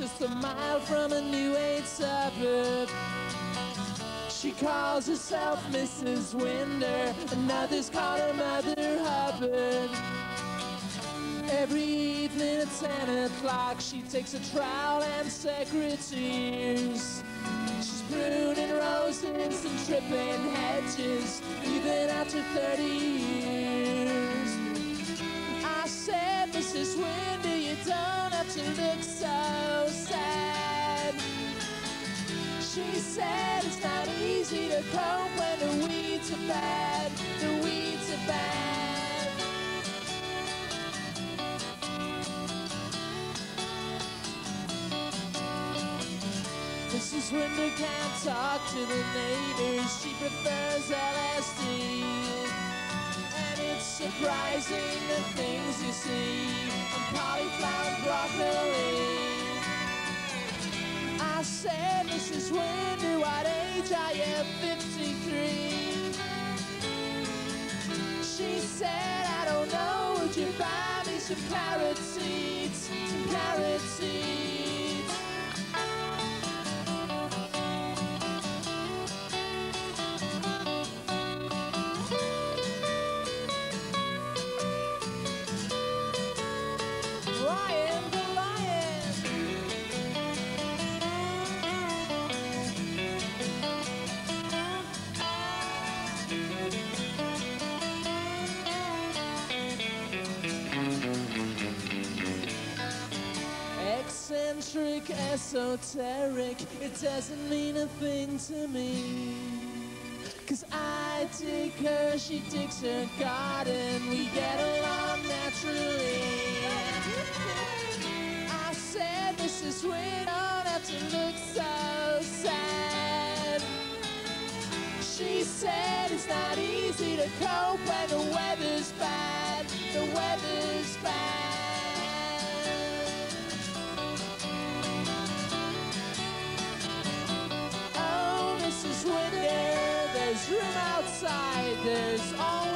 just a mile from a new age suburb. She calls herself Mrs. Winder, and others call her Mother Hubbard. Every evening at 10 o'clock, she takes a trowel and secretaries. She's pruning roses and tripping hedges, even after 30 years. I said, Mrs. Winder, you don't have to look so sad. She said, it's not easy to cope when the weeds are bad, the weeds are bad. Mrs. Winder can't talk to the neighbors, she prefers LSD. And it's surprising the things you see on cauliflower and broccoli. I said, Mrs. Winder, what age are you? 53. She said, I don't know, would you buy me some carrot seeds, some carrot seeds? Lion, the lion. Eccentric, esoteric, it doesn't mean a thing to me. 'Cause I dig her, she digs her garden, we get along naturally. I said, Mrs. Winder, don't have to look so sad. She said, it's not easy to cope when the weather's bad, the weather's bad. Oh, Mrs. Winder, there's room outside, there's all